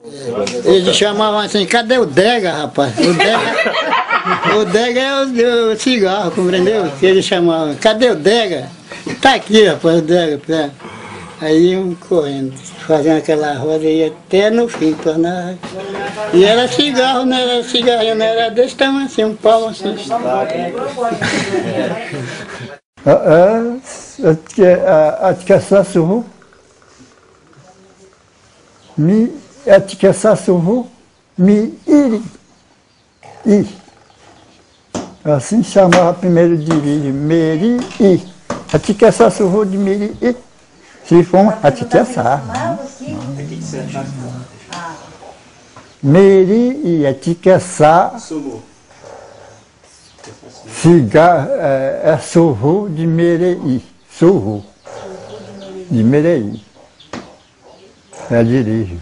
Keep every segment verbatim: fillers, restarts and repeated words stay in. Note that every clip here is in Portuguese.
Eles chamavam assim, cadê o Dega, rapaz? O Dega, o Dega é o, o cigarro, compreendeu? Que eles chamavam, cadê o Dega? Tá aqui, rapaz, o Dega. Pera. Aí iam correndo, fazendo aquela roda e até no fim, tornava. E era cigarro, não era cigarrinho, não era desse tamanho assim, um pau assim. Atkasasuhu, mi atkasasuhu, mi iri, i. Assim chamava primeiro dirige, meri, i. Atkasasuhu de meri, i. Se for atkasar. Meri e atkasar. Cigarro é surru de Merei, surru de Merei, é dirijo.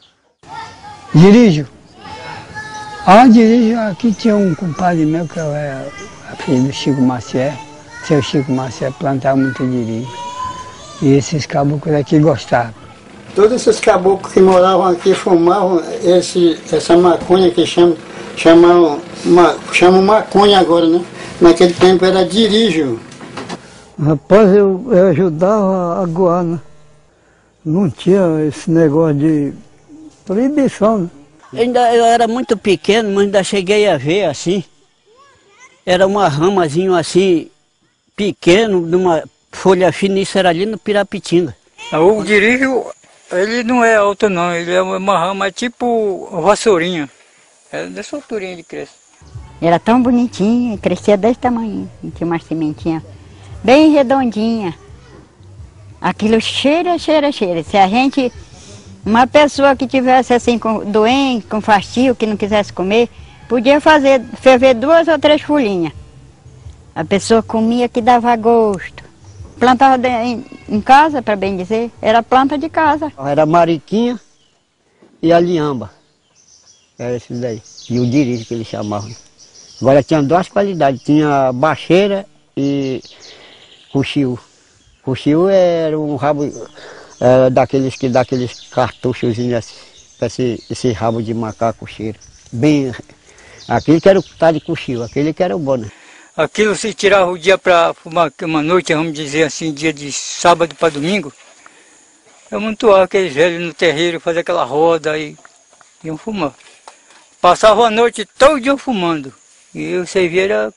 Dirijo? Ah, dirijo, aqui tinha um compadre meu que é filho do Chico Macié, seu Chico Macié plantava muito dirijo. E esses caboclos aqui gostavam. Todos esses caboclos que moravam aqui fumavam esse, essa maconha que chamam, chamam, ma, chamam maconha agora, né? Naquele tempo era dirijo. Rapaz, eu, eu ajudava a Guana. Não tinha esse negócio de proibição, né? Ainda, eu era muito pequeno, mas ainda cheguei a ver assim. Era uma ramazinho assim, pequeno, de uma folha fina, isso era ali no Pirapitinga. O dirijo, ele não é alto não, ele é uma rama tipo vassourinha. É dessa alturinha ele cresce. Era tão bonitinho, crescia desse tamanho, tinha uma sementinha bem redondinha. Aquilo cheira, cheira, cheira. Se a gente, uma pessoa que tivesse assim com, doente, com fastio, que não quisesse comer, podia fazer, ferver duas ou três folhinhas. A pessoa comia que dava gosto. Plantava de, em, em casa, para bem dizer, era planta de casa. Era a mariquinha e a liamba. Era esses daí. E o dirijo que eles chamavam. Agora tinha duas qualidades, tinha baixeira e cuxiú. Cuxiú era um rabo era daqueles que dá aqueles cartuchozinhos assim, esse, esse rabo de macaco cheiro. Bem, aquele que era o tal de cuxiú, aquele que era o bom, né? Aquilo se tirava o dia para fumar, uma noite, vamos dizer assim, dia de sábado para domingo. Eu amontoava aqueles velhos no terreiro, fazia aquela roda e iam fumar. Passava a noite todo dia fumando. E o serviço era,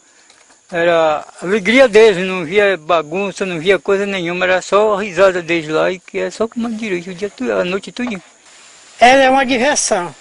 era a alegria deles, não via bagunça, não via coisa nenhuma, era só a risada deles lá, e que é só como dirige o dia, a noite tudinho. Ela é uma diversão.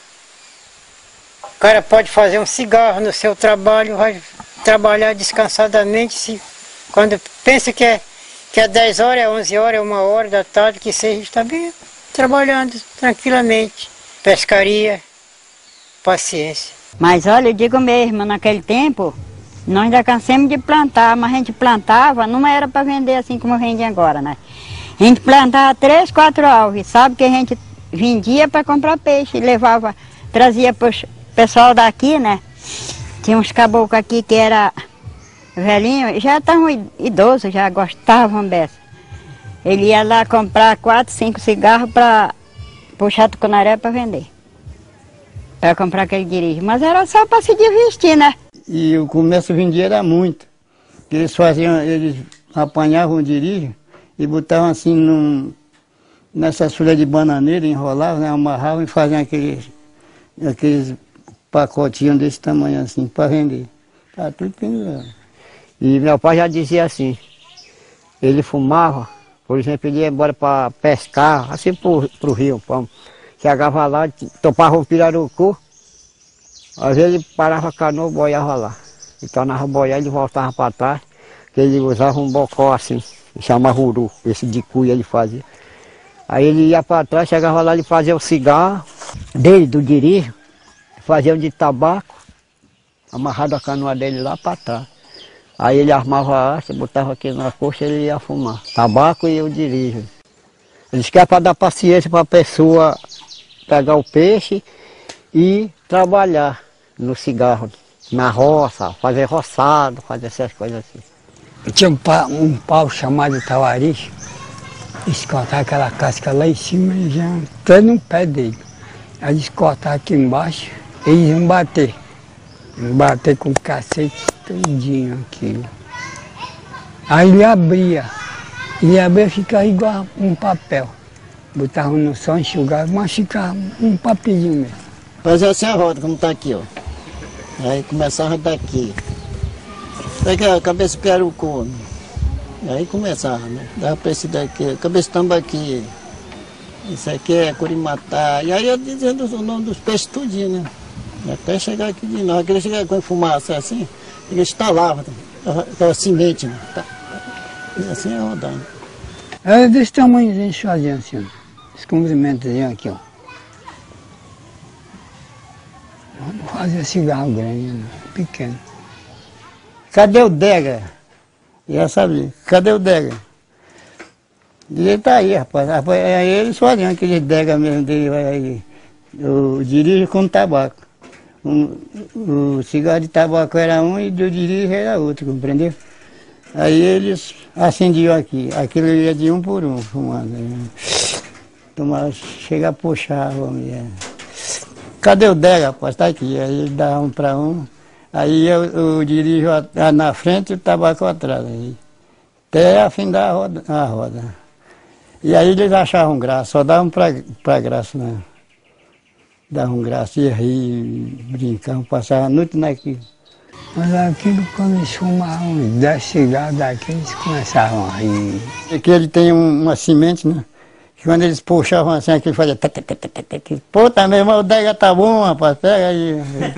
O cara pode fazer um cigarro no seu trabalho, vai trabalhar descansadamente, se, quando pensa que é, que é dez horas, é onze horas, é uma hora da tarde, que seja, está bem trabalhando tranquilamente. Pescaria, paciência. Mas olha, eu digo mesmo, naquele tempo, nós ainda cansamos de plantar, mas a gente plantava, não era para vender assim como vende agora, né? A gente plantava três, quatro alves, sabe que a gente vendia para comprar peixe, levava, trazia para o pessoal daqui, né? Tinha uns caboclos aqui que era velhinho, já estavam idosos, já gostavam dessa. Ele ia lá comprar quatro, cinco cigarros para puxar tucunaré para vender. Para comprar aquele dirijo, mas era só para se divertir, né? E o comércio vendia era muito. Eles faziam, eles apanhavam o dirijo e botavam assim num, nessas folhas de bananeira, enrolavam, né, amarravam e faziam aqueles, aqueles pacotinhos desse tamanho assim, para vender. Tá tudo pendurado. E meu pai já dizia assim, ele fumava, por exemplo, ele ia embora para pescar, assim para o rio, pra, chegava lá, topava o pirarucu, às vezes ele parava a canoa e boiava lá. E tornava a boiar, ele voltava para trás, que ele usava um bocó assim, chamava uru, esse de cuia ele fazia. Aí ele ia para trás, chegava lá, ele fazia o cigarro dele, do dirijo, fazia um de tabaco, amarrado a canoa dele lá para trás. Aí ele armava a haste, botava aqui na coxa e ele ia fumar. Tabaco e o dirijo. Eles querem para dar paciência para a pessoa pegar o peixe e trabalhar no cigarro, na roça, fazer roçado, fazer essas coisas assim. Tinha um pau, um pau chamado tawaricho, eles cortavam aquela casca lá em cima e já até no pé dele. Aí eles cortavam aqui embaixo, eles iam bater. Iam bater com o cacete todinho aquilo. Aí ele abria. Ele abria e ficava igual um papel. Botavam no sol, enxugavam, mas ficava um papelzinho mesmo. Fazia assim a roda, como está aqui, ó. Aí começava daqui. Daqui a cabeça pirarucu. Aí começava, né? Dava para esse daqui, cabeça tambaqui. Isso aqui é curimatá. E aí eu dizendo o nome dos peixes tudinho, né? Até chegar aqui de novo. Aquele chegar com fumaça assim, ele estalava, aquela semente, né? E assim é rodando. Era desse tamanhozinho, eles faziam assim, ó. Esse comprimentozinho aqui, ó. Não fazia cigarro grande, né? Pequeno. Cadê o Dega? Já sabia. Cadê o Dega? Ele tá aí, rapaz. rapaz é eles faziam aquele Dega mesmo dele. Aí. Eu dirijo com tabaco. Um, o cigarro de tabaco era um e o dirijo era outro, compreendeu? Aí eles acendiam aqui. Aquilo ia de um por um, fumando. Tomava, chega a puxar, vamos ver. Cadê o Dega, rapaz? Tá aqui. Aí ele dá um para um. Aí eu, eu dirijo a, a na frente e o tabaco atrás. Aí. Até afindar a roda, a roda. E aí eles achavam graça, só davam para graça, né? Davam graça, ia rir, brincavam, passavam a noite naquilo. Mas aquilo, quando eles fumavam dez cigarros daqui, eles começavam a rir. Aqui ele tem um, uma semente, né? Que quando eles puxavam assim, aquilo fazia... Pô, tá mesmo, o Dega tá bom, rapaz, pega aí.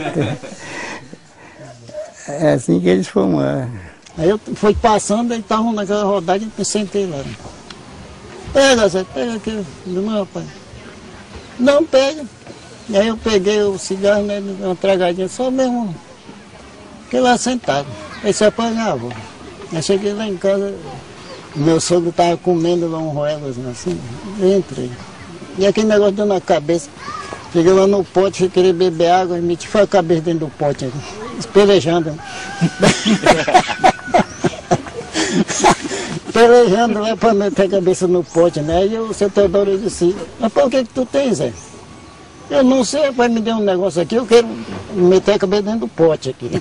É assim que eles fumavam. Aí eu fui passando, eles estavam naquela rodagem e sentei lá. Pega, Zé, pega aqui, não, rapaz. Não, pega. E aí eu peguei o cigarro, né, uma tragadinha, só mesmo. Fiquei lá sentado. Aí você apagava. Aí cheguei lá em casa, meu sogro estava comendo lá um roelas assim, eu entrei. E aquele negócio deu na cabeça. Cheguei lá no pote, fui querer beber água e meti a cabeça dentro do pote, aqui, espelejando. Pelejando lá para meter a cabeça no pote, né? Aí o seu Teodoro disse, mas por que que tu tem, Zé? Eu não sei, rapaz, me deu um negócio aqui, eu quero meter a cabeça dentro do pote aqui.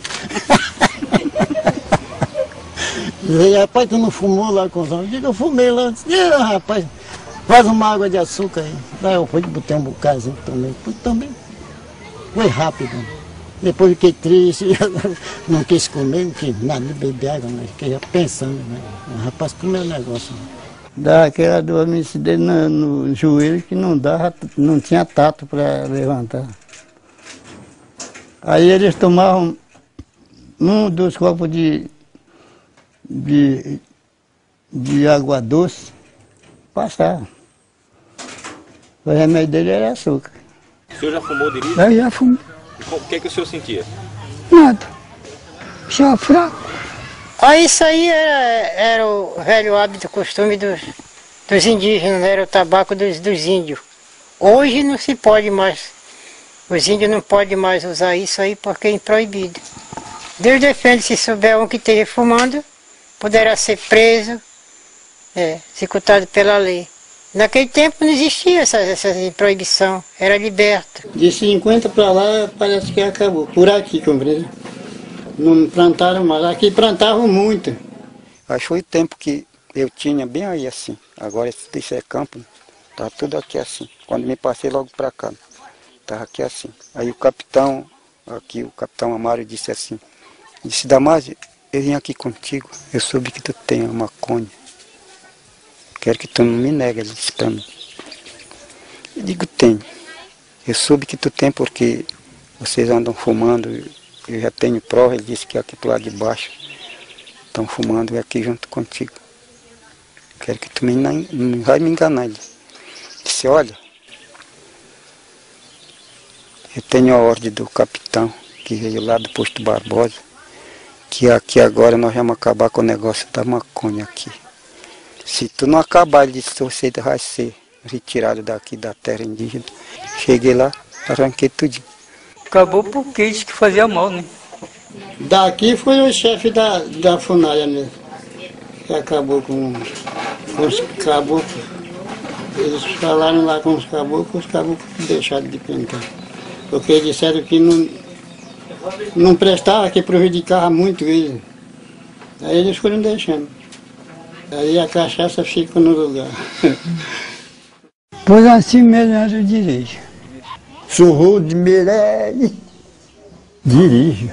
E rapaz, tu não fumou lá com os homens? Eu digo, eu fumei lá. E rapaz, faz uma água de açúcar aí. Daí eu fui, botei um bocadinho também. Também foi rápido. Depois fiquei triste, não quis comer, não quis nada, nem beber água, mas fiquei já pensando, né? O rapaz comeu o negócio. Dá aquela dor no, no joelho que não dava, não tinha tato para levantar. Aí eles tomavam um dos copos de, de, de água doce, passavam. O remédio dele era açúcar. O senhor já fumou de Eu já fumei. E o que, que o senhor sentia? Nada. Só fraco. Ah, isso aí era, era o velho hábito, costume dos, dos indígenas, era o tabaco dos, dos índios. Hoje não se pode mais, os índios não podem mais usar isso aí porque é proibido. Deus defende, se souber um que esteja fumando, poderá ser preso, é, executado pela lei. Naquele tempo não existia essa, essa proibição, era liberto. De cinquenta para lá parece que acabou, por aqui, compreende? Não plantaram mais, aqui plantavam muito. Acho que foi o tempo que eu tinha bem aí assim, agora isso é campo, tá tudo aqui assim. Quando me passei logo para cá, estava aqui assim. Aí o capitão, aqui o capitão Amaro disse assim, disse, Damásio, eu vim aqui contigo, eu soube que tu tem uma maconha. Quero que tu não me negue, ele disse para mim. Eu digo, tenho. Eu soube que tu tem porque vocês andam fumando, eu já tenho prova, ele disse que aqui pro lado de baixo estão fumando e aqui junto contigo. Quero que tu me, não vai me enganar. Ele disse, olha, eu tenho a ordem do capitão que veio lá do posto Barbosa, que aqui agora nós vamos acabar com o negócio da maconha aqui. Se tu não acabar, ele disse, você vai ser retirado daqui da terra indígena. Cheguei lá, arranquei tudinho. Acabou porque isso que fazia mal, né? Daqui foi o chefe da, da Funária mesmo, que acabou com, com os caboclos. Eles falaram lá com os caboclos, os caboclos deixaram de plantar. Porque eles disseram que não, não prestava, que prejudicava muito eles. Aí eles foram deixando. Aí a cachaça fica no lugar. Pois assim mesmo eu dirijo. Sou Rô de Meirelles, dirijo.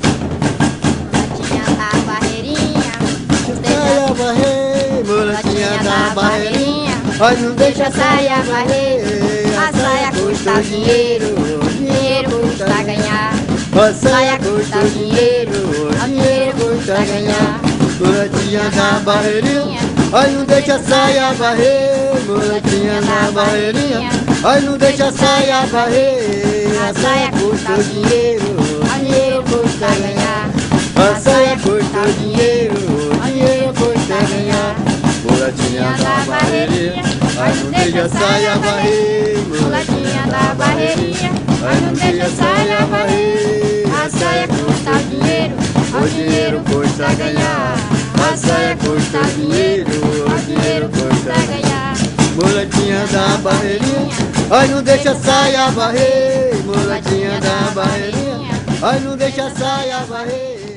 Saia varrer, mulatinha da barreirinha. Olha, não deixa a saia varrer. A saia custa dinheiro, dinheiro custa ganhar. A saia custa dinheiro, dinheiro custa ganhar. Mulatinha da barreirinha, ai não deixa a saia varrer. Mulatinha da barreirinha, ai não deixa a saia varrer. A saia custa dinheiro, dinheiro custa ganhar. A saia custa dinheiro, dinheiro custa ganhar. Mulatinha da barreirinha, ai não deixa a saia varrer. Mulatinha da barreirinha, ai não deixa a saia varrer. A saia custa dinheiro, o dinheiro custa ganhar. A saia custa dinheiro, o dinheiro custa ganhar. Mulatinha da barreirinha, ai não deixa a saia varrer. Mulatinha da barreirinha, ai não deixa a saia varrer.